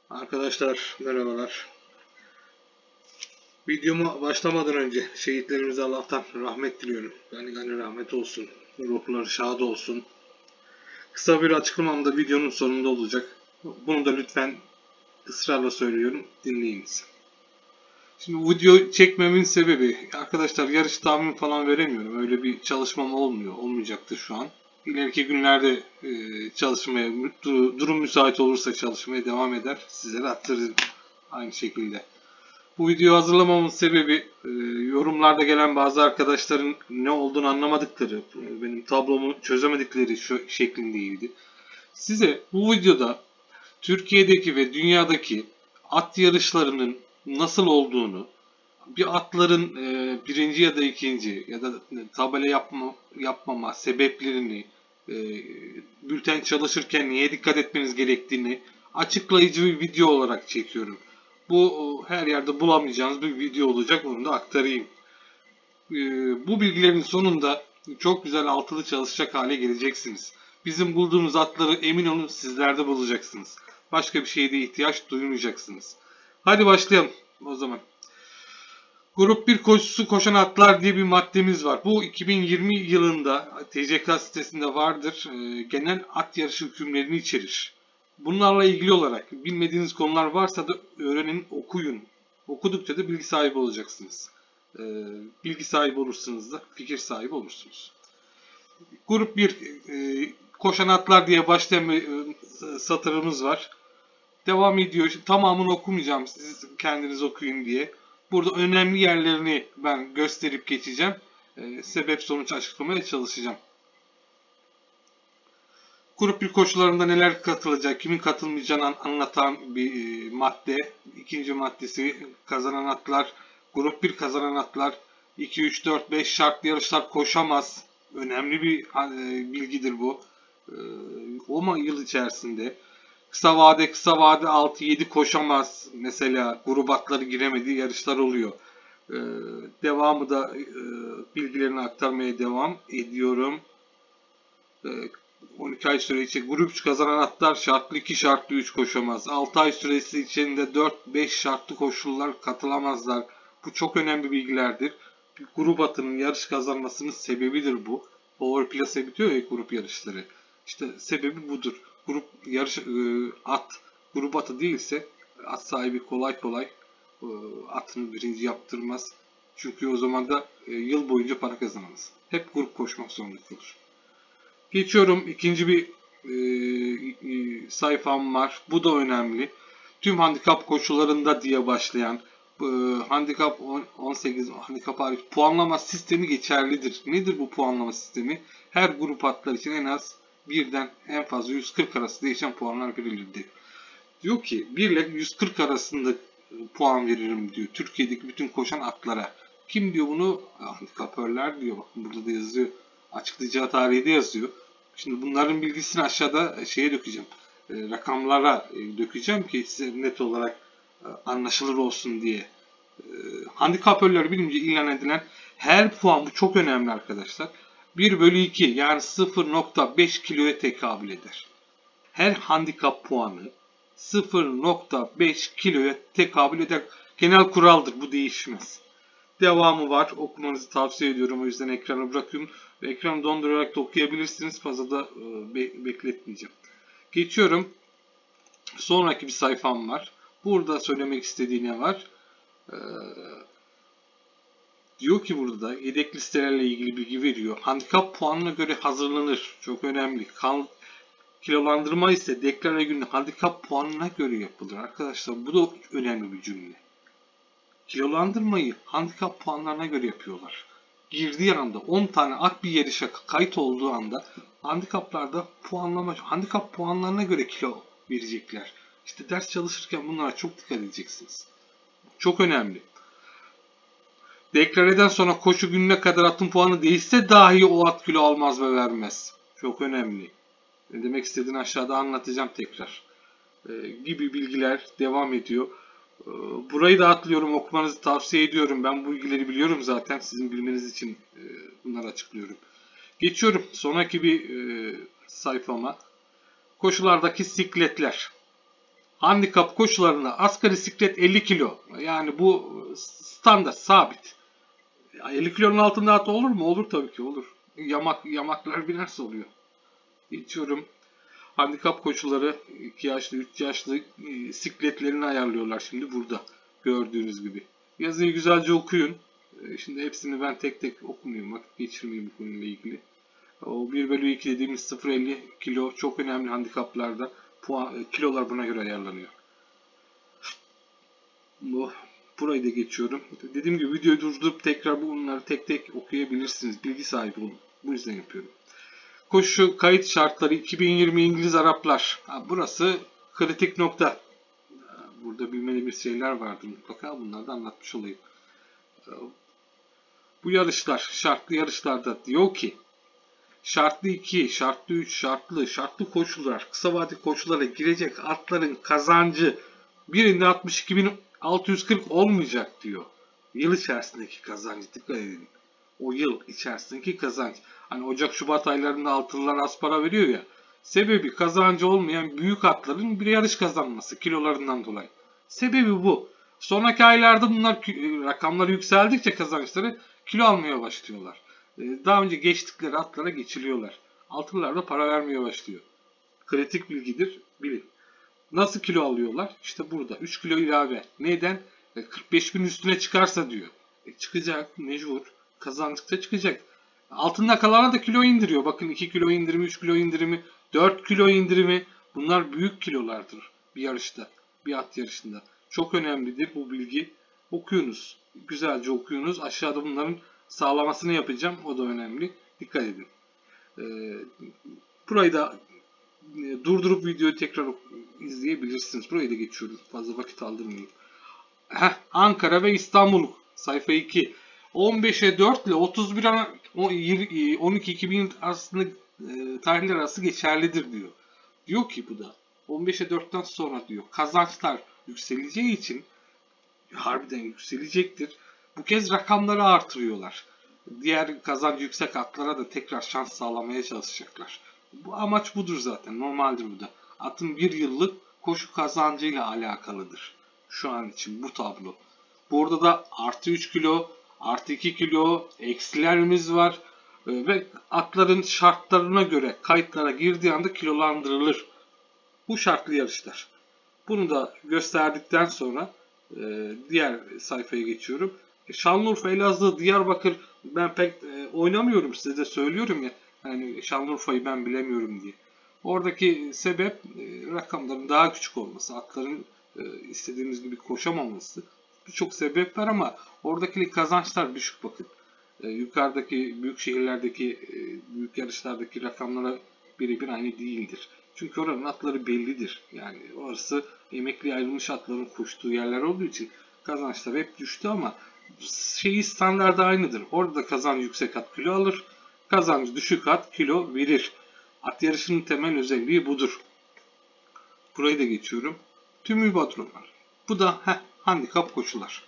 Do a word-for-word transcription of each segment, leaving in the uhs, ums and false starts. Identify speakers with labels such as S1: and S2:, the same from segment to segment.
S1: Arkadaşlar merhabalar. Videoma başlamadan önce şehitlerimize Allah'tan rahmet diliyorum. Yani gani rahmet olsun. Ruhları şad olsun. Kısa bir açıklamam da videonun sonunda olacak. Bunu da lütfen ısrarla söylüyorum. Dinleyiniz. Şimdi bu video çekmemin sebebi arkadaşlar yarış tahmin falan veremiyorum. Öyle bir çalışmam olmuyor. Olmayacaktır şu an. İleriki günlerde e, çalışmaya, durum müsait olursa çalışmaya devam eder. Sizlere aktarırım aynı şekilde. Bu videoyu hazırlamamın sebebi e, yorumlarda gelen bazı arkadaşların ne olduğunu anlamadıkları, benim tablomu çözemedikleri şu şeklindeydi. Size bu videoda Türkiye'deki ve dünyadaki at yarışlarının nasıl olduğunu, bir atların e, birinci ya da ikinci ya da tabela yapma, yapmama sebeplerini, e, bülten çalışırken niye dikkat etmeniz gerektiğini açıklayıcı bir video olarak çekiyorum. Bu her yerde bulamayacağınız bir video olacak, onu da aktarayım. E, bu bilgilerin sonunda çok güzel altılı çalışacak hale geleceksiniz. Bizim bulduğumuz atları emin olun sizlerde bulacaksınız. Başka bir şeye de ihtiyaç duymayacaksınız. Hadi başlayalım o zaman. Grup bir koşusu koşan atlar diye bir maddemiz var. Bu iki bin yirmi yılında T C K sitesinde vardır. E, genel at yarışı hükümlerini içerir. Bunlarla ilgili olarak bilmediğiniz konular varsa da öğrenin, okuyun. Okudukça da bilgi sahibi olacaksınız. E, bilgi sahibi olursanız da fikir sahibi olursunuz. Grup bir e, koşan atlar diye başlayan bir e, satırımız var. Devam ediyor. Tamamını okumayacağım, siz kendiniz okuyun diye. Burada önemli yerlerini ben gösterip geçeceğim. E, sebep sonuç açıklamaya çalışacağım. Grup bir koşularında neler katılacak, kimin katılmayacağını anlatan bir e, madde. İkinci maddesi kazanan atlar, grup bir kazanan atlar, iki, üç, dört, beş şartlı yarışlar koşamaz. Önemli bir e, bilgidir bu. E, o yıl içerisinde. Kısa vade, kısa vade altı yedi koşamaz. Mesela grup atları giremediği yarışlar oluyor. Ee, devamı da e, bilgilerini aktarmaya devam ediyorum. Ee, on iki ay süre içinde grup üç kazanan atlar şartlı iki, şartlı üç koşamaz. altı ay süresi içinde dört beş şartlı koşullar katılamazlar. Bu çok önemli bilgilerdir. Bir grup atının yarış kazanmasının sebebidir bu. Power Plus'e bitiyor ya grup yarışları. İşte sebebi budur. Grup yarış e, at grup atı değilse at sahibi kolay kolay e, atını birinci yaptırmaz. Çünkü o zaman da e, yıl boyunca para kazanamaz. Hep grup koşmak zorunda kalır. Geçiyorum. İkinci bir e, e, sayfam var. Bu da önemli. Tüm handikap koşullarında diye başlayan e, handikap on sekiz handikap hariç puanlama sistemi geçerlidir. Nedir bu puanlama sistemi? Her grup atlar için en az birden en fazla yüz kırk arası değişen puanlar verilir diyor. Diyor ki bir ile yüz kırk arasında puan veririm diyor. Türkiye'deki bütün koşan atlara. Kim diyor bunu? Handikapörler diyor. Bakın burada da yazıyor. Açıklayacağı tarihi de yazıyor. Şimdi bunların bilgisini aşağıda şeye dökeceğim. E, rakamlara e, dökeceğim ki size net olarak e, anlaşılır olsun diye. E, handikapörler bilince ilan edilen her puan, bu çok önemli arkadaşlar. bir bölü iki yani sıfır nokta beş kiloya tekabül eder. Her handikap puanı sıfır nokta beş kiloya tekabül eder. Genel kuraldır, bu değişmez. Devamı var. Okumanızı tavsiye ediyorum. O yüzden ekranı bırakıyorum. Ve ekranı dondurarak da okuyabilirsiniz. Fazla da e, be bekletmeyeceğim. Geçiyorum. Sonraki bir sayfam var. Burada söylemek istediği ne var? Ee, diyor ki burada da yedek listelerle ilgili bilgi veriyor. Handikap puanına göre hazırlanır. Çok önemli. Kan, kilolandırma ise deklare günü handikap puanına göre yapılır. Arkadaşlar bu da önemli bir cümle. Kilolandırmayı handikap puanlarına göre yapıyorlar. Girdiği anda on tane at bir yarışa kayıt olduğu anda handikaplarda puanlama, handikap puanlarına göre kilo verecekler. İşte ders çalışırken bunlara çok dikkat edeceksiniz. Çok önemli. Deklareden sonra koşu gününe kadar atın puanı değişse dahi o at kilo almaz ve vermez. Çok önemli. Ne demek istediğini aşağıda anlatacağım tekrar. Ee, gibi bilgiler devam ediyor. Burayı da atlıyorum, okumanızı tavsiye ediyorum. Ben bu bilgileri biliyorum zaten. Sizin bilmeniz için bunları açıklıyorum. Geçiyorum sonraki bir sayfama. Koşulardaki sikletler. Handikap koşularında asgari siklet elli kilo. Yani bu standart, sabit. elli kilonun altında at olur mu? Olur tabii ki olur. Yamak, yamaklar binerse oluyor. Geçiyorum. Handikap koşuları iki yaşlı, üç yaşlı e, sikletlerini ayarlıyorlar şimdi burada. Gördüğünüz gibi. Yazıyı güzelce okuyun. E, şimdi hepsini ben tek tek okumayayım. Vakit geçirmeyeyim bu konuyla ilgili. O bir bölü iki dediğimiz sıfır virgül elli kilo çok önemli handikaplarda. Puan, kilolar buna göre ayarlanıyor. Bu, burayı da geçiyorum. Dediğim gibi videoyu durdurup tekrar bunları tek tek okuyabilirsiniz. Bilgi sahibi olun. Bu yüzden yapıyorum. Koşu kayıt şartları iki bin yirmi İngiliz Araplar. Ha, burası kritik nokta. Burada bilmediğimiz şeyler vardır mutlaka. Bunları da anlatmış olayım. Bu yarışlar, şartlı yarışlarda diyor ki şartlı iki, şartlı üç, şartlı, şartlı koşular, kısa vadeli koşulara girecek atların kazancı birinde altmış iki bin altı yüz kırk olmayacak diyor. Yıl içerisindeki kazancı dikkat edin. O yıl içerisindeki kazanç. Hani Ocak Şubat aylarında altılılar az para veriyor ya. Sebebi kazancı olmayan büyük atların bir yarış kazanması kilolarından dolayı. Sebebi bu. Sonraki aylarda bunlar rakamlar yükseldikçe kazançları kilo almaya başlıyorlar. Daha önce geçtikleri atlara geçiliyorlar. Altılılar da para vermeye başlıyor. Kritik bilgidir, bilin. Nasıl kilo alıyorlar? İşte burada üç kilo ilave. Neden? kırk beş bin üstüne çıkarsa diyor. E çıkacak, mecbur. Kazandıkça çıkacak. Altında kalana da kilo indiriyor. Bakın iki kilo indirimi, üç kilo indirimi, dört kilo indirimi. Bunlar büyük kilolardır bir yarışta, bir at yarışında. Çok önemlidir bu bilgi. Okuyunuz. Güzelce okuyunuz. Aşağıda bunların sağlamasını yapacağım. O da önemli. Dikkat edin. Ee, burayı da e, durdurup videoyu tekrar izleyebilirsiniz. Burayı da geçiyorum. Fazla vakit aldırmayayım. Heh, Ankara ve İstanbul. Sayfa iki. on beşe dört ile otuz bir on iki iki bin arasında e, tarihler arası geçerlidir diyor. Diyor ki bu da on beşe dörtten sonra diyor kazançlar yükseleceği için harbiden yükselecektir. Bu kez rakamları artırıyorlar. Diğer kazanç yüksek atlara da tekrar şans sağlamaya çalışacaklar. Bu amaç budur zaten. Normaldir bu da. Atın bir yıllık koşu kazancıyla alakalıdır. Şu an için bu tablo. Burada da artı üç kilo, artı iki kilo eksilerimiz var. Ve atların şartlarına göre kayıtlara girdiği anda kilolandırılır. Bu şartlı yarışlar. Bunu da gösterdikten sonra diğer sayfaya geçiyorum. Şanlıurfa, Elazığ, Diyarbakır ben pek oynamıyorum, size de söylüyorum ya. Yani Şanlıurfa'yı ben bilemiyorum diye. Oradaki sebep rakamların daha küçük olması, atların istediğimiz gibi koşamaması. Birçok sebep var ama oradaki kazançlar düşük bakın. Yukarıdaki büyük şehirlerdeki büyük yarışlardaki rakamlara birebir aynı değildir. Çünkü oranın atları bellidir. Yani orası emekli ayrılmış atların koştuğu yerler olduğu için kazançlar hep düştü ama şeyi standardı aynıdır. Orada da kazanç yüksek at kilo alır. Kazanç düşük at kilo verir. At yarışının temel özelliği budur. Burayı da geçiyorum. Tüm hipodromlar. Bu da heh, handikap koşular.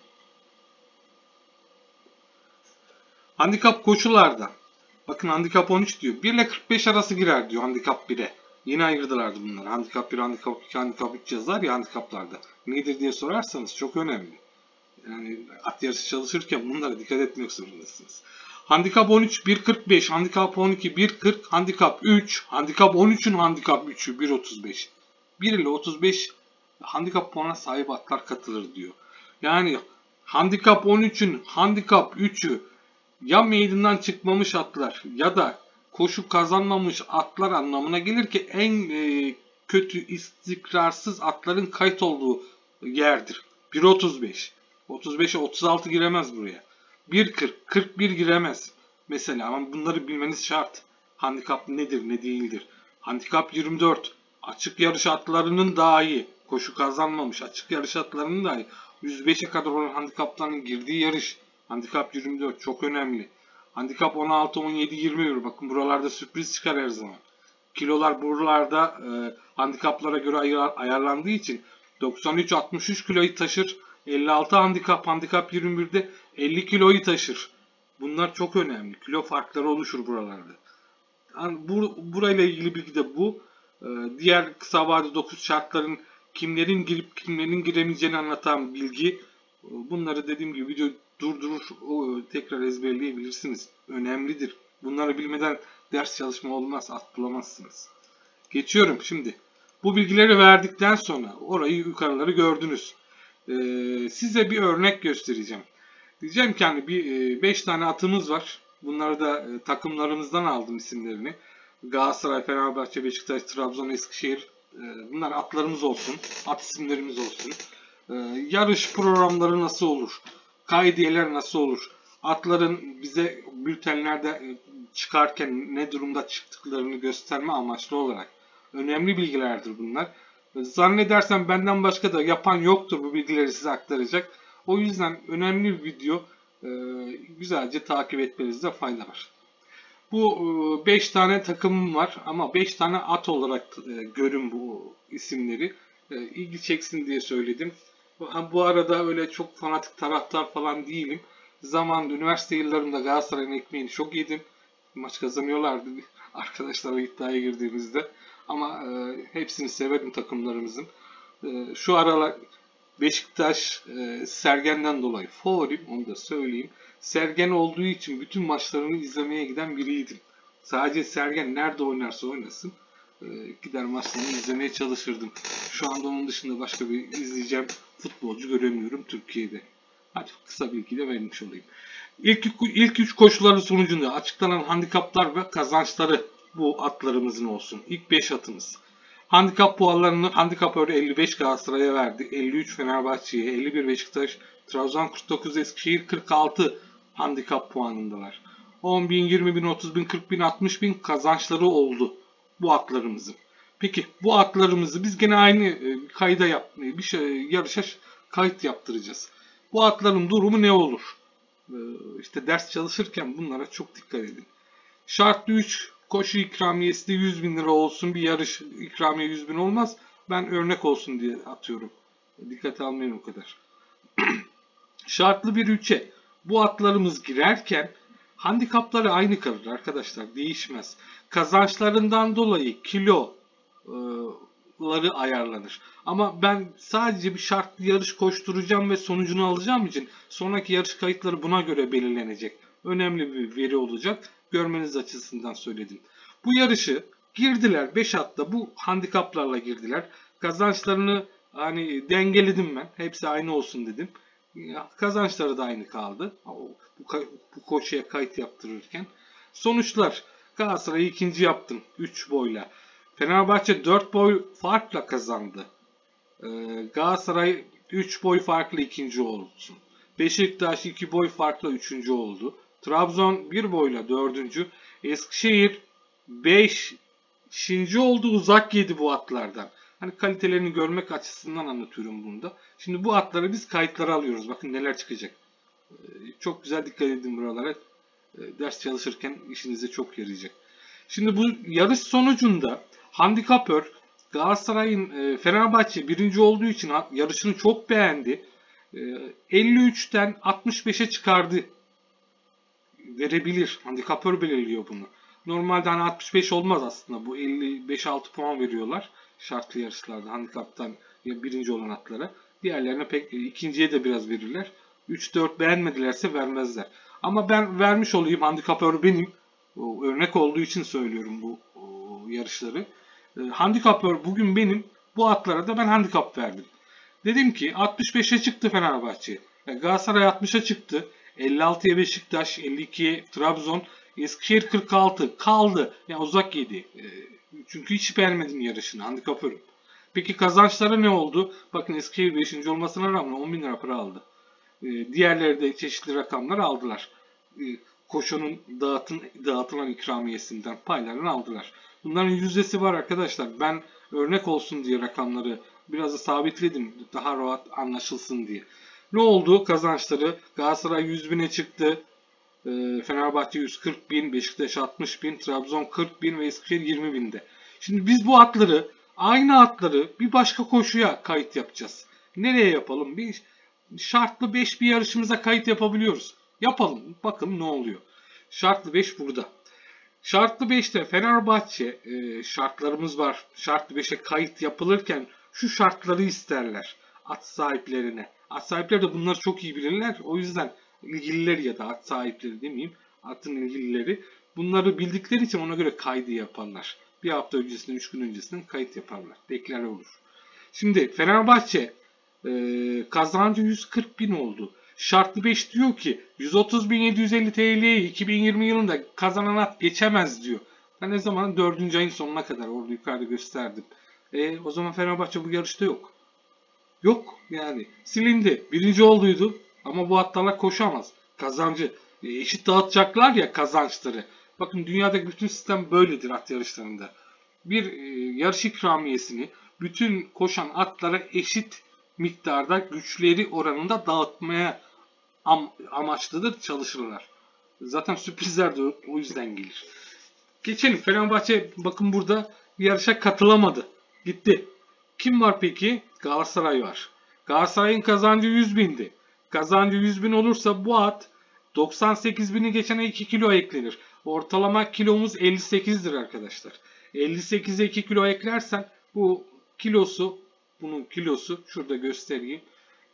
S1: Handikap koşularda. Bakın handikap on üç diyor. bir ile kırk beş arası girer diyor handikap bire. Yeni ayırdılardı bunları. Handikap bir, handikap iki, handikap üç yazar ya handikaplarda. Nedir diye sorarsanız çok önemli. Yani at yarışı çalışırken bunlara dikkat etmek zorundasınız. Handikap on üç bir kırk beş, handikap on iki bir kırk, handikap üç, handikap on üçün handikap üçü bir otuz beş. bir ile otuz beş handikap puanına sahip atlar katılır diyor. Yani handikap on üçün handikap üçü ya meydandan çıkmamış atlar ya da koşu kazanmamış atlar anlamına gelir ki en e, kötü istikrarsız atların kayıt olduğu yerdir. bir otuz beş. otuz beşe otuz altı giremez buraya. bir kırk, kırk bir giremez. Mesela ama bunları bilmeniz şart. Handikap nedir, ne değildir. Handikap yirmi dört. Açık yarış atlarının dahi koşu kazanmamış açık yarış atlarının dahi yüz beşe kadar olan handikapların girdiği yarış. Handikap yirmi dört çok önemli. Handikap on altı, on yedi, yirmi bir. Bakın buralarda sürpriz çıkar her zaman. Kilolar buralarda e, handikaplara göre ayar, ayarlandığı için doksan üç altmış üç kiloyu taşır. elli altı handikap, handikap yirmi birde elli kiloyu taşır. Bunlar çok önemli. Kilo farkları oluşur buralarda. Yani bu, burayla ilgili bilgi de bu. Ee, diğer kısa vade dokuz şartların kimlerin girip kimlerin giremeyeceğini anlatan bilgi. Bunları dediğim gibi video durdurur, o, tekrar ezberleyebilirsiniz. Önemlidir. Bunları bilmeden ders çalışma olmaz, at bulamazsınız. Geçiyorum şimdi. Bu bilgileri verdikten sonra orayı yukarıları gördünüz. Ee, size bir örnek göstereceğim. Diyeceğim ki hani bir beş tane atımız var. Bunları da e, takımlarımızdan aldım isimlerini. Galatasaray, Fenerbahçe, Beşiktaş, Trabzon, Eskişehir. E, bunlar atlarımız olsun. At isimlerimiz olsun. E, yarış programları nasıl olur? Kaidiyeler nasıl olur? Atların bize bültenlerde e, çıkarken ne durumda çıktıklarını gösterme amaçlı olarak önemli bilgilerdir bunlar. E, zannedersem benden başka da yapan yoktur bu bilgileri size aktaracak. O yüzden önemli bir video. E, güzelce takip etmenizde fayda var. Bu beş tane takımım var ama beş tane at olarak e, görün bu isimleri. E, ilgi çeksin diye söyledim. Bu arada öyle çok fanatik taraftar falan değilim. Zamanında üniversite yıllarımda Galatasaray'ın ekmeğini çok yedim. Maç kazanıyorlardı arkadaşlarla iddiaya girdiğimizde. Ama e, hepsini severim takımlarımızın. E, şu aralar Beşiktaş e, Sergen'den dolayı favorim, onu da söyleyeyim. Sergen olduğu için bütün maçlarını izlemeye giden biriydim. Sadece Sergen nerede oynarsa oynasın e, gider maçlarını izlemeye çalışırdım. Şu anda onun dışında başka bir izleyeceğim futbolcu göremiyorum Türkiye'de. Hadi kısa bilgi de vermiş olayım. İlk, ilk üç koşuların sonucunda açıklanan handikaplar ve kazançları bu atlarımızın olsun. İlk beş atımız. Handikap puanlarını handikapör elli beş Galatasaray'a verdi. elli üç Fenerbahçe'ye, elli bir Beşiktaş, Trabzon kırk dokuz, Eskişehir kırk altı handikap puanındalar. on bin, yirmi bin, otuz bin, kırk bin, altmış bin kazançları oldu bu atlarımızın. Peki bu atlarımızı biz gene aynı kayda yap, bir şey, yarışa kayıt yaptıracağız. Bu atların durumu ne olur? İşte ders çalışırken bunlara çok dikkat edin. Şartlı üç koşu ikramiyesi de yüz bin lira olsun. Bir yarış ikramiye yüz bin olmaz. Ben örnek olsun diye atıyorum. Dikkate almayın o kadar. Şartlı bir üçe bu atlarımız girerken handikapları aynı kalır arkadaşlar. Değişmez. Kazançlarından dolayı kiloları ayarlanır. Ama ben sadece bir şartlı yarış koşturacağım ve sonucunu alacağım için sonraki yarış kayıtları buna göre belirlenecek. Önemli bir veri olacak. Görmeniz açısından söyledim. Bu yarışı girdiler. beş atta bu handikaplarla girdiler. Kazançlarını hani dengeledim ben. Hepsi aynı olsun dedim. Kazançları da aynı kaldı. Bu, bu koşuya kayıt yaptırırken. Sonuçlar. Galatasaray'ı ikinci yaptım. üç boyla. Fenerbahçe dört boy farkla kazandı. Ee, Galatasaray üç boy farklı ikinci olsun. Beşiktaş iki boy farklı üçüncü oldu. Trabzon bir boyla dördüncü. Eskişehir beşinci oldu, uzak yedi bu atlardan. Hani kalitelerini görmek açısından anlatıyorum bunu da. Şimdi bu atları biz kayıtlara alıyoruz. Bakın neler çıkacak. Çok güzel dikkat edin buralara. Ders çalışırken işinize çok yarayacak. Şimdi bu yarış sonucunda handikapör Galatasaray'ın Fenerbahçe birinci olduğu için yarışını çok beğendi. elli üçten altmış beşe çıkardı. Verebilir. Handikapör belirliyor bunu. Normalde hani altmış beş olmaz aslında. Bu elli beş altı puan veriyorlar. Şartlı yarışlarda handikaptan birinci olan atlara. Diğerlerine pek ikinciye de biraz verirler. üç dört beğenmedilerse vermezler. Ama ben vermiş olayım. Handikapör benim. O, örnek olduğu için söylüyorum bu o, yarışları. E, handikapör bugün benim. Bu atlara da ben handikap verdim. Dedim ki altmış beşe çıktı Fenerbahçe. Yani Galatasaray altmışa çıktı. elli altıya Beşiktaş, elli ikiye Trabzon, Eskişehir kırk altı kaldı. Yani uzak yedi. E, çünkü hiç beğenmedim yarışını. Handikapörüm. Peki kazançları ne oldu? Bakın Eskişehir beşinci olmasına rağmen on bin lira para aldı. E, diğerleri de çeşitli rakamlar aldılar. E, koşunun dağıtın, dağıtılan ikramiyesinden paylarını aldılar. Bunların yüzdesi var arkadaşlar. Ben örnek olsun diye rakamları biraz da sabitledim. Daha rahat anlaşılsın diye. Ne oldu? Kazançları Galatasaray yüz bine çıktı. Fenerbahçe yüz kırk bin, Beşiktaş altmış bin, Trabzon kırk bin ve Eskişehir yirmi binde. Şimdi biz bu atları, aynı atları bir başka koşuya kayıt yapacağız. Nereye yapalım? Bir şartlı beş bir yarışımıza kayıt yapabiliyoruz. Yapalım. Bakın ne oluyor. Şartlı beş burada. Şartlı beşte Fenerbahçe şartlarımız var. Şartlı beşe kayıt yapılırken şu şartları isterler at sahiplerine. At sahipleri de bunları çok iyi bilirler. O yüzden ilgililer ya da at sahipleri demeyeyim, atın ilgilileri bunları bildikleri için ona göre kaydı yaparlar. Bir hafta öncesinden, üç gün öncesinden kayıt yaparlar. Deklare olur. Şimdi Fenerbahçe e, kazancı yüz kırk bin oldu. Şartlı beş diyor ki yüz otuz bin yedi yüz elli T L'yi iki bin yirmi yılında kazanan at geçemez diyor. Ben ne zaman dördüncü ayın sonuna kadar orada yukarıda gösterdim. E, o zaman Fenerbahçe bu yarışta yok. Yok yani silindi. Birinci olduydu ama bu atlarla koşamaz. Kazancı e, eşit dağıtacaklar ya kazançları. Bakın dünyadaki bütün sistem böyledir at yarışlarında. Bir e, yarış ikramiyesini bütün koşan atlara eşit miktarda güçleri oranında dağıtmaya am amaçlıdır, çalışırlar. Zaten sürprizler de o yüzden gelir. Geçelim. Fenerbahçe bakın burada yarışa katılamadı. Gitti. Kim var peki? Galatasaray var. Galatasaray'ın kazancı yüz bindi. Kazancı yüz bin olursa bu at doksan sekiz bini geçene iki kilo eklenir. Ortalama kilomuz elli sekizdir arkadaşlar. elli sekize iki kilo eklersen bu kilosu, bunun kilosu şurada göstereyim.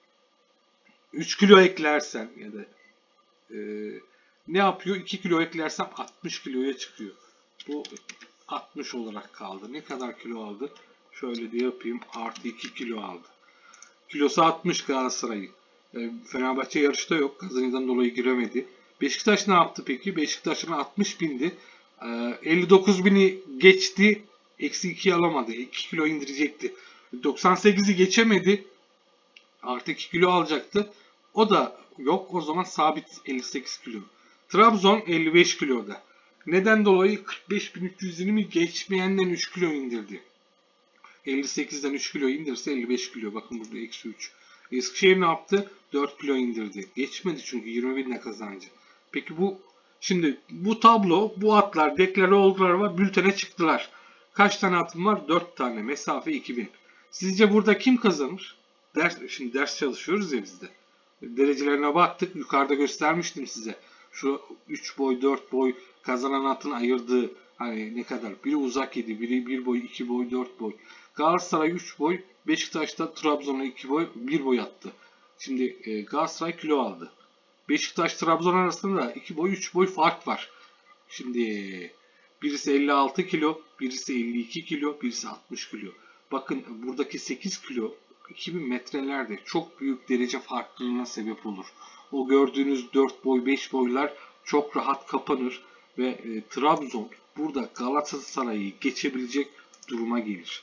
S1: üç kilo eklersen ya da e, ne yapıyor? iki kilo eklersem altmış kiloya çıkıyor. Bu altmış olarak kaldı. Ne kadar kilo aldı? Şöyle de yapayım. Artı iki kilo aldı. Kilosu altmış Galatasaray'ın. E, Fenerbahçe yarışta yok. Kazanıdan dolayı giremedi. Beşiktaş ne yaptı peki? Beşiktaş'ın altmış bindi. E, elli dokuz bini geçti. Eksi ikiyi alamadı. iki kilo indirecekti. doksan sekizi geçemedi. Artı iki kilo alacaktı. O da yok. O zaman sabit elli sekiz kilo. Trabzon elli beş kiloda. Neden dolayı kırk beş bin üç yüz yirmi geçmeyenden üç kilo indirdi. elli sekizden üç kilo indirse elli beş kilo. Bakın burada eksi üç. Eskişehir ne yaptı? dört kilo indirdi. Geçmedi çünkü yirmi binle kazancı. Peki bu şimdi bu tablo, bu atlar deklare oldular ve bültene çıktılar. Kaç tane atım var? dört tane. Mesafe iki bin. Sizce burada kim kazanır? Ders, şimdi ders çalışıyoruz ya biz de. Derecelerine baktık. Yukarıda göstermiştim size. Şu üç boy, dört boy kazanan atın ayırdığı hani ne kadar? Biri uzak yedi, biri bir boy, iki boy, dört boy. Galatasaray üç boy, Beşiktaş'ta Trabzon'a iki boy, bir boy attı. Şimdi e, Galatasaray kilo aldı. Beşiktaş Trabzon arasında iki boy, üç boy fark var. Şimdi birisi elli altı kilo, birisi elli iki kilo, birisi altmış kilo. Bakın buradaki sekiz kilo iki bin metrelerde çok büyük derece farklılığına sebep olur. O gördüğünüz dört boy, beş boylar çok rahat kapanır ve e, Trabzon burada Galatasaray'ı geçebilecek duruma gelir.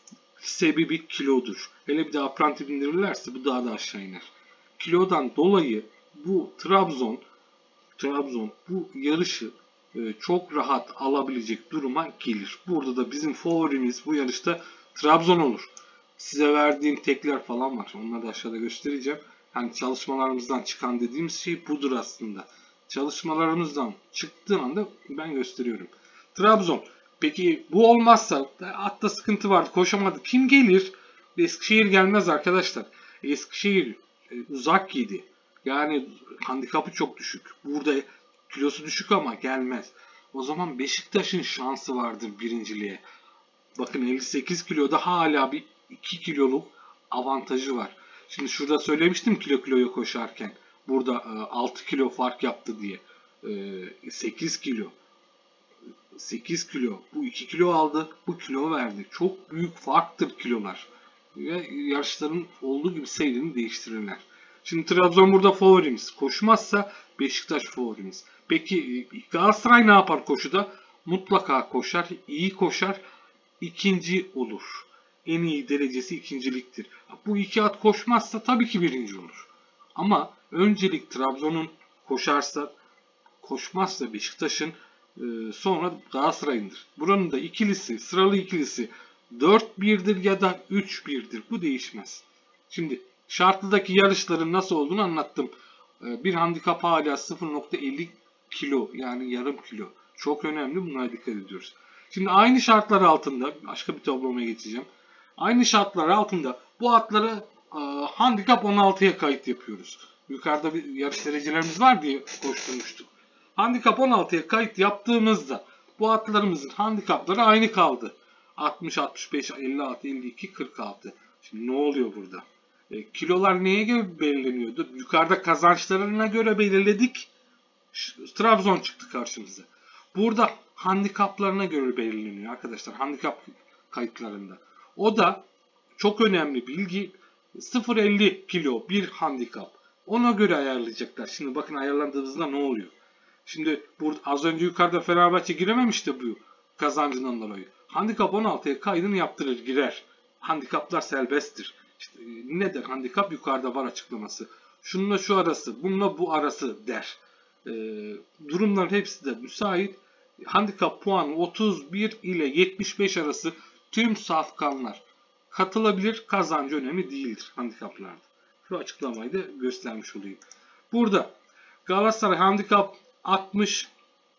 S1: Sebebi kilodur. Hele bir de apranti bindirirlerse bu daha da aşağı iner. Kilodan dolayı bu Trabzon Trabzon bu yarışı e, çok rahat alabilecek duruma gelir. Burada da bizim favorimiz bu yarışta Trabzon olur. Size verdiğim tekler falan var. Onları da aşağıda göstereceğim. Hani çalışmalarımızdan çıkan dediğimiz şey budur aslında. Çalışmalarımızdan çıktığı anda ben gösteriyorum. Trabzon. Peki bu olmazsa atta sıkıntı vardı. Koşamadı. Kim gelir? Eskişehir gelmez arkadaşlar. Eskişehir e, uzak yedi. Yani handikapı çok düşük. Burada kilosu düşük ama gelmez. O zaman Beşiktaş'ın şansı vardır birinciliğe. Bakın elli sekiz kiloda hala bir iki kiloluk avantajı var. Şimdi şurada söylemiştim kilo kiloya koşarken. Burada altı kilo fark yaptı diye. sekiz kilo. sekiz kilo. Bu iki kilo aldı. Bu kilo verdi. Çok büyük farktır kilolar. Ve yarışların olduğu gibi seyrini değiştirirler. Şimdi Trabzon burada favorimiz. Koşmazsa Beşiktaş favorimiz. Peki Galatasaray ne yapar koşuda? Mutlaka koşar. İyi koşar. İkinci olur. En iyi derecesi ikinciliktir. Bu iki at koşmazsa tabii ki birinci olur. Ama öncelik Trabzon'un koşarsa, koşmazsa Beşiktaş'ın, sonra Galatasaray'ındır. Buranın da ikilisi, sıralı ikilisi dört birdir ya da üç birdir. Bu değişmez. Şimdi şartlıdaki yarışların nasıl olduğunu anlattım. Bir handikap hala sıfır nokta elli kilo, yani yarım kilo. Çok önemli, bunlara dikkat ediyoruz. Şimdi aynı şartlar altında, başka bir tabloma geçeceğim. Aynı şartlar altında bu atları e, handikap on altıya kayıt yapıyoruz. Yukarıda bir yarış derecelerimiz var diye koşturmuştuk. Handikap on altıya kayıt yaptığımızda bu atlarımızın handikapları aynı kaldı. altmış, altmış beş, elli altı, elli iki, kırk altı. Şimdi ne oluyor burada? E, kilolar neye göre belirleniyordu? Yukarıda kazançlarına göre belirledik. Trabzon çıktı karşımıza. Burada handikaplarına göre belirleniyor arkadaşlar. Handikap kayıtlarında. O da çok önemli bilgi. sıfır virgül elli kilo bir handikap. Ona göre ayarlayacaklar. Şimdi bakın ayarlandığımızda ne oluyor? Şimdi burada az önce yukarıda Fenerbahçe girememişti bu kazancından dolayı. Handikap on altıya kaydını yaptırır, girer. Handikaplar serbesttir. İşte, nedir handikap? Yukarıda var açıklaması. Şununla şu arası, bununla bu arası der. E, durumların hepsi de müsait. Handikap puanı otuz bir ile yetmiş beş arası tüm safkanlar katılabilir. Kazancı önemli değildir handikaplarda. Şu açıklamayı da göstermiş olayım. Burada Galatasaray handikap altmış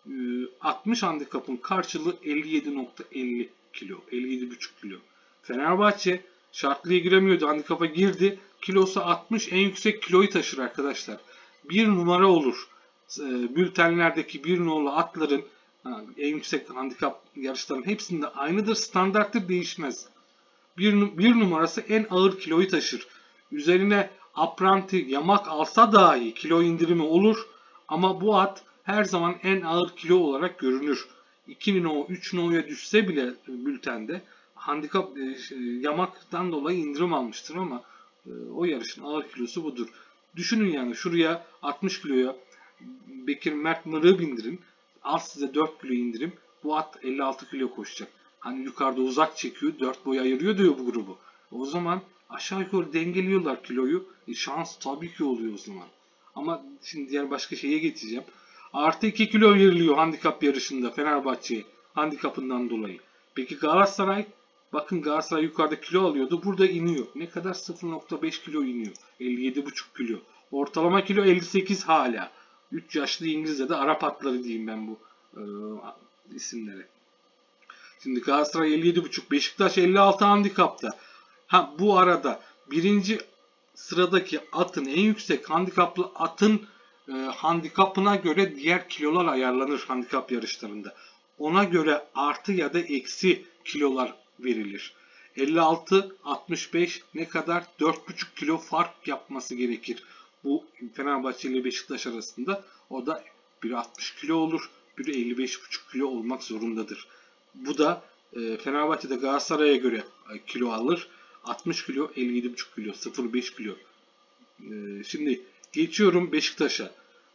S1: altmış handikapın karşılığı elli yedi virgül elli kilo. elli yedi virgül beş kilo. Fenerbahçe şartlıya giremiyordu. Handikapa girdi. Kilosu altmış, en yüksek kiloyu taşır arkadaşlar. Bir numara olur. Bültenlerdeki bir nolu atların en yüksek handikap yarışların hepsinde aynıdır. Standarttır, değişmez. Bir, bir numarası en ağır kiloyu taşır. Üzerine apranti, yamak alsa dahi kilo indirimi olur. Ama bu at her zaman en ağır kilo olarak görünür. iki no, üç no'ya düşse bile bültende handikap yamaktan dolayı indirim almıştır ama o yarışın ağır kilosu budur. Düşünün yani şuraya altmış kiloya Bekir Mert Mırık'ı bindirin. Al size dört kilo indirim. Bu at elli altı kilo koşacak. Hani yukarıda uzak çekiyor, dört boy ayırıyor diyor bu grubu. O zaman aşağı yukarı dengeliyorlar kiloyu. E şans tabii ki oluyor o zaman. Ama şimdi diğer başka şeye geçeceğim. Artı iki kilo veriliyor handikap yarışında Fenerbahçe'ye. Handikapından dolayı. Peki Galatasaray? Bakın Galatasaray yukarıda kilo alıyordu. Burada iniyor. Ne kadar? sıfır virgül beş kilo iniyor. elli yedi virgül beş kilo. Ortalama kilo elli sekiz hala. üç yaşlı İngilizce'de Arap atları diyeyim ben bu e, isimlere. Şimdi Galatasaray elli yedi virgül beş, Beşiktaş elli altı handikapta. Ha bu arada birinci sıradaki atın, en yüksek handikaplı atın e, handikapına göre diğer kilolar ayarlanır handikap yarışlarında. Ona göre artı ya da eksi kilolar verilir. elli altı altmış beş ne kadar? dört buçuk kilo fark yapması gerekir. Bu Fenerbahçe ile Beşiktaş arasında. O da biri altmış kilo olur, biri elli beş buçuk kilo olmak zorundadır. Bu da e, Fenerbahçe'de Galatasaray'a göre e, kilo alır. altmış kilo, elli yedi buçuk kilo, sıfır virgül beş kilo. E, şimdi geçiyorum Beşiktaş'a.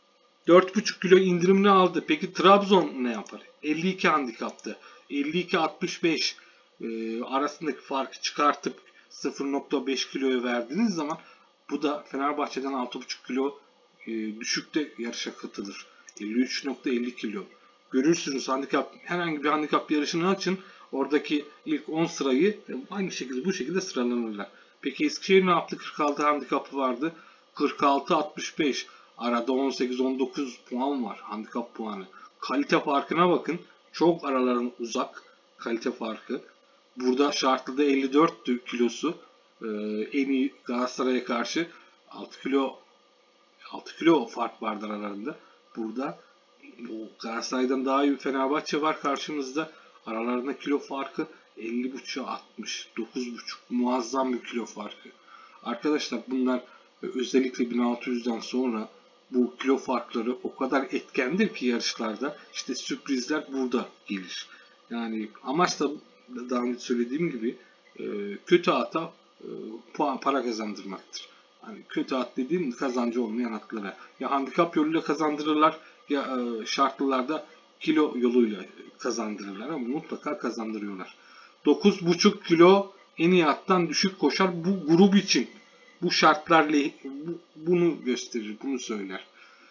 S1: dört buçuk kilo indirimini aldı. Peki Trabzon ne yapar? elli iki handikaptı. elli iki altmış beş e, arasındaki farkı çıkartıp sıfır virgül beş kiloya verdiğiniz zaman bu da Fenerbahçe'den altı buçuk kilo e, düşükte yarışa katılır. elli üç virgül elli kilo. Görürsünüz handikap, herhangi bir handikap yarışını açın. Oradaki ilk on sırayı aynı şekilde bu şekilde sıralanırlar. Peki Eskişehir ne yaptı? kırk altı handikapı vardı. kırk altı altmış beş. Arada on sekiz on dokuz puan var. Handikap puanı. Kalite farkına bakın. Çok araların uzak. Kalite farkı. Burada şartlıda elli dört kilosu. Ee, en iyi Galatasaray'a karşı altı kilo altı kilo fark vardır aralarında. Burada o Galatasaray'dan daha iyi bir Fenerbahçe var karşımızda. Aralarında kilo farkı elli buçuğa altmış. dokuz buçuk. Muazzam bir kilo farkı. Arkadaşlar bunlar özellikle bin altı yüzden sonra bu kilo farkları o kadar etkendir ki yarışlarda. İşte sürprizler burada gelir. Yani amaç da daha önce söylediğim gibi kötü ata puan, para kazandırmaktır. Yani kötü at dediğim kazancı olmayan atlara. Ya handikap yoluyla kazandırırlar ya şartlılarda kilo yoluyla kazandırırlar ama mutlaka kazandırıyorlar. dokuz buçuk kilo en iyi attan düşük koşar bu grup için. Bu şartlarla bunu gösterir, bunu söyler.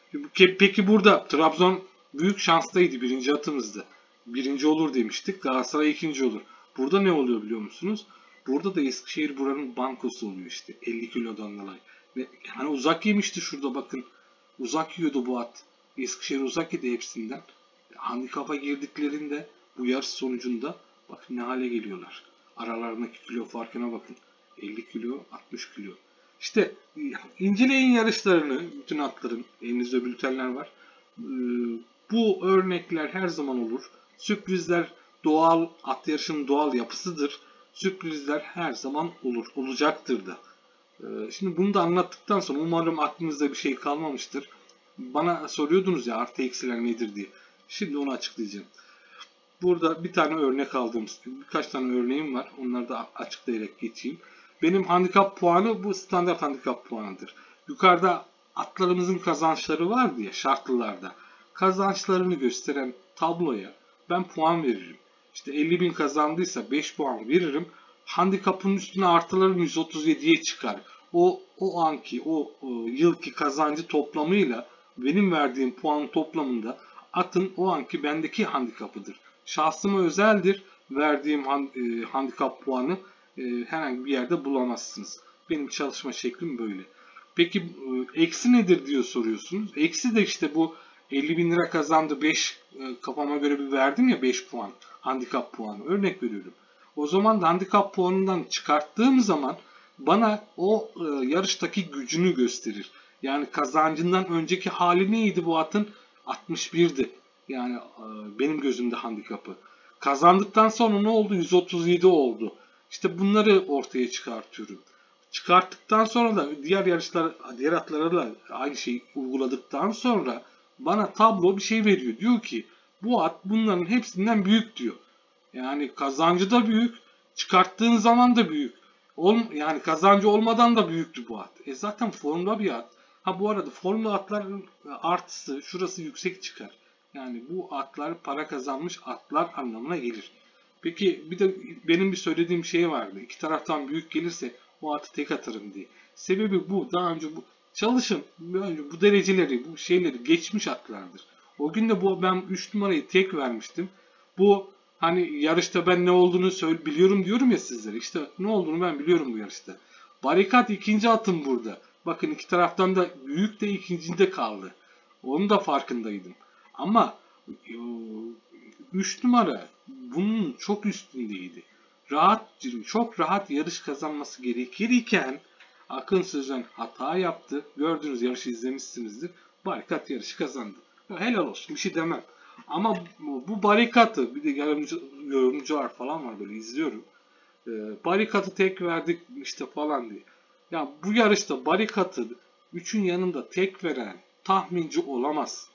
S1: Peki burada Trabzon büyük şanslıydı birinci atımızda. Birinci olur demiştik. Galatasaray ikinci olur. Burada ne oluyor biliyor musunuz? Burada da Eskişehir buranın bankosu oluyor işte. elli kilodan dolayı. Ve hani uzak yemişti şurada bakın. Uzak yiyordu bu at. Eskişehir uzak yedi hepsinden. Handikapa girdiklerinde bu yarış sonucunda bakın ne hale geliyorlar. Aralarındaki kilo farkına bakın. elli kilo, altmış kilo. İşte inceleyin yarışlarını, bütün atların, elinizde bültenler var. Bu örnekler her zaman olur. Sürprizler doğal, at yarışının doğal yapısıdır. Sürprizler her zaman olur, olacaktır da. Ee, şimdi bunu da anlattıktan sonra umarım aklınızda bir şey kalmamıştır. Bana soruyordunuz ya artı eksiler nedir diye. Şimdi onu açıklayacağım. Burada bir tane örnek aldığımız gibi birkaç tane örneğim var. Onları da açıklayarak geçeyim. Benim handikap puanı bu standart handikap puanıdır. Yukarıda atlarımızın kazançları var diye şartlılarda. Kazançlarını gösteren tabloya ben puan veririm. İşte elli bin kazandıysa beş puan veririm. Handikapın üstüne artıların yüz otuz yediye çıkar. O o anki, o, o yılki kazancı toplamıyla benim verdiğim puan toplamında atın o anki bendeki handikapıdır. Şahsıma özeldir. Verdiğim e, handikap puanı e, herhangi bir yerde bulamazsınız. Benim çalışma şeklim böyle. Peki e, eksi nedir diye soruyorsunuz. Eksi de işte bu elli bin lira kazandı. beş e, kafama göre bir verdim ya beş puan. Handikap puanı. Örnek veriyorum. O zaman da handikap puanından çıkarttığım zaman bana o e, yarıştaki gücünü gösterir. Yani kazancından önceki hali neydi bu atın? altmış birdi. Yani e, benim gözümde handikapı. Kazandıktan sonra ne oldu? yüz otuz yedi oldu. İşte bunları ortaya çıkartıyorum. Çıkarttıktan sonra da diğer yarışlar, diğer atlara da aynı şeyi uyguladıktan sonra bana tablo bir şey veriyor. Diyor ki bu at bunların hepsinden büyük diyor. Yani kazancı da büyük, çıkarttığın zaman da büyük. Ol, yani kazancı olmadan da büyüktü bu at. E zaten formda bir at. Ha bu arada formda atların artısı şurası yüksek çıkar. Yani bu atlar para kazanmış atlar anlamına gelir. Peki bir de benim bir söylediğim şey vardı. İki taraftan büyük gelirse o atı tek atarım diye. Sebebi bu. Daha önce bu çalışın. Önce bu dereceleri, bu şeyleri geçmiş atlardır. O gün de bu ben üç numarayı tek vermiştim. Bu hani yarışta ben ne olduğunu söyle, biliyorum diyorum ya sizlere. İşte ne olduğunu ben biliyorum bu yarışta. Barikat ikinci atım burada. Bakın iki taraftan da büyük de ikincinde kaldı. Onun da farkındaydım. Ama üç numara bunun çok üstündeydi. Rahat, çok rahat yarış kazanması gerekirken Akın Sözen hata yaptı. Gördüğünüz yarışı izlemişsinizdir. Barikat yarışı kazandı. Helal olsun bir şey demem. Ama bu barikatı bir de yorumcu, yorumcular falan var böyle izliyorum. Ee, barikatı tek verdik işte falan diye. Ya bu yarışta barikatı üçün yanında tek veren tahminci olamaz.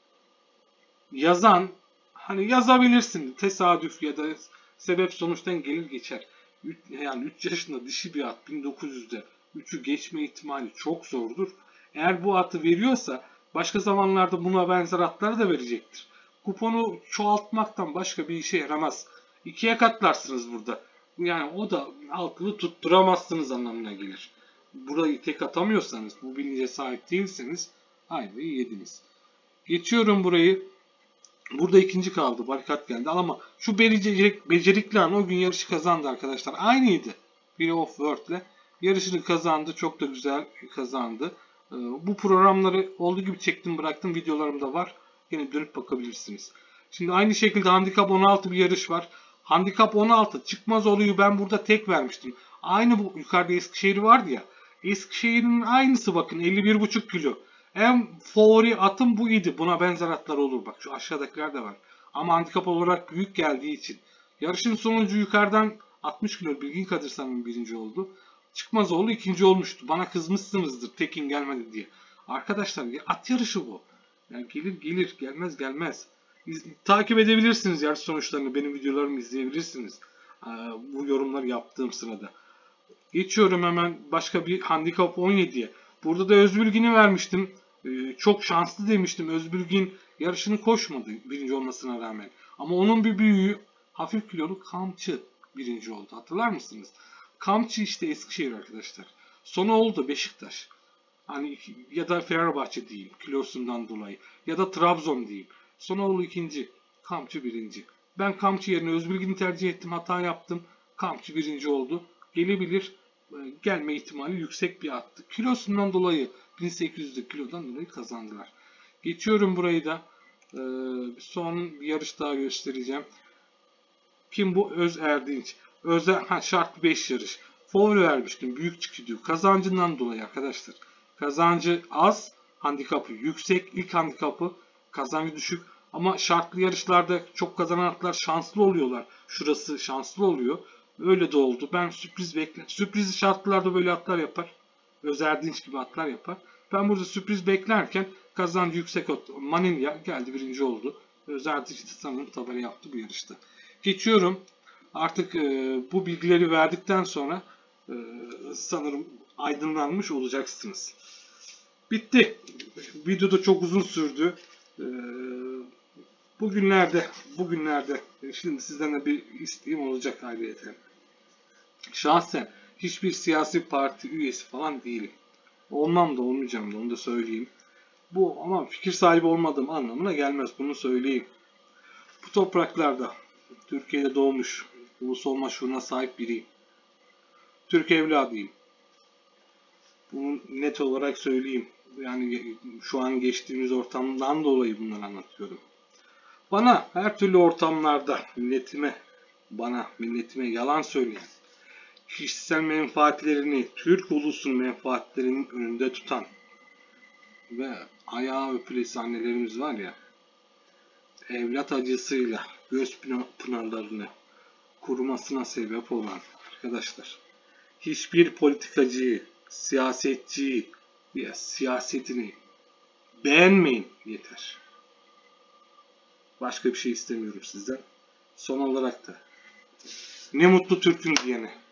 S1: Yazan hani yazabilirsin tesadüf ya da sebep sonuçtan gelir geçer. Yani üç yaşında dişi bir at bin dokuz yüzde üçü geçme ihtimali çok zordur. Eğer bu atı veriyorsa başka zamanlarda buna benzer atları da verecektir. Kuponu çoğaltmaktan başka bir işe yaramaz. İkiye katlarsınız burada. Yani o da altını tutturamazsınız anlamına gelir. Burayı tek atamıyorsanız, bu bilince sahip değilseniz ayvayı yediniz. Geçiyorum burayı. Burada ikinci kaldı. Barikat geldi. Ama şu becerik, becerikli an o gün yarışı kazandı arkadaşlar. Aynıydı. Biri of World'le. Yarışını kazandı. Çok da güzel kazandı. Bu programları olduğu gibi çektim bıraktım. Videolarımda var. Yine dönüp bakabilirsiniz. Şimdi aynı şekilde Handikap on altı bir yarış var. Handikap on altı Çıkmazoğlu'yu ben burada tek vermiştim. Aynı bu yukarıda Eskişehir vardı ya. Eskişehir'in aynısı bakın elli bir buçuk kilo. En favori atım bu idi. Buna benzer atlar olur. Bak şu aşağıdakiler de var. Ama handikap olarak büyük geldiği için. Yarışın sonucu yukarıdan altmış kilo Bilgin Kadir sanırım birinci oldu. Çıkmazoğlu ikinci olmuştu. Bana kızmışsınızdır Tekin gelmedi diye. Arkadaşlar at yarışı bu. Yani gelir gelir gelmez gelmez. İz, takip edebilirsiniz yarış sonuçlarını. Benim videolarımı izleyebilirsiniz. Ee, bu yorumları yaptığım sırada. Geçiyorum hemen başka bir handikap on yediye. Burada da Özbülgin'i vermiştim. Ee, çok şanslı demiştim. Özbülgin yarışını koşmadı birinci olmasına rağmen. Ama onun bir büyüğü hafif kilolu Kamçı birinci oldu. Hatırlar mısınız? Kamçı işte Eskişehir arkadaşlar. Sonu oldu Beşiktaş. Hani ya da Fenerbahçe diyeyim kilosundan dolayı. Ya da Trabzon diyeyim. Sonoğlu ikinci. Kamçı birinci. Ben Kamçı yerine Özbülgin'i tercih ettim. Hata yaptım. Kamçı birinci oldu. Gelebilir. Gelme ihtimali yüksek bir attı. Kilosundan dolayı bin sekiz yüzde kilodan dolayı kazandılar. Geçiyorum burayı da. Ee, son bir yarış daha göstereceğim. Kim bu? Öz Erdinç. Özel, ha, şart beş yarış. Favori vermiştim. Büyük çıkıyor. Kazancından dolayı arkadaşlar. Kazancı az. Handikapı yüksek. İlk handikapı kazancı düşük. Ama şartlı yarışlarda çok kazanan atlar şanslı oluyorlar. Şurası şanslı oluyor. Öyle de oldu. Ben sürpriz bekle. Sürpriz şartlarda böyle atlar yapar. Özerdinç gibi atlar yapar. Ben burada sürpriz beklerken kazancı yüksek at. Manilya geldi, birinci oldu. Özerdinç sanırım tabela yaptı bu yarışta. Geçiyorum. Artık e, bu bilgileri verdikten sonra e, sanırım aydınlanmış olacaksınız. Bitti. Video da çok uzun sürdü. E, bugünlerde bugünlerde şimdi sizden de bir isteğim olacak ayrıca. Şahsen hiçbir siyasi parti üyesi falan değilim. Olmam da olmayacağım da, onu da söyleyeyim. Bu ama fikir sahibi olmadığım anlamına gelmez, bunu söyleyeyim. Bu topraklarda Türkiye'de doğmuş, ulus olma şuuruna sahip biriyim. Türk evladıyım. Bunu net olarak söyleyeyim. Yani şu an geçtiğimiz ortamdan dolayı bunları anlatıyorum. Bana her türlü ortamlarda milletime, bana milletime yalan söyleyen, kişisel menfaatlerini Türk ulusunun menfaatlerinin önünde tutan ve ayağı öpülesi annelerimiz var ya, evlat acısıyla göz pınarlarını kurumasına sebep olan arkadaşlar, hiçbir politikacıyı, siyasetçiyi veya siyasetini beğenmeyin yeter. Başka bir şey istemiyorum sizden. Son olarak da ne mutlu Türk'üm diyene.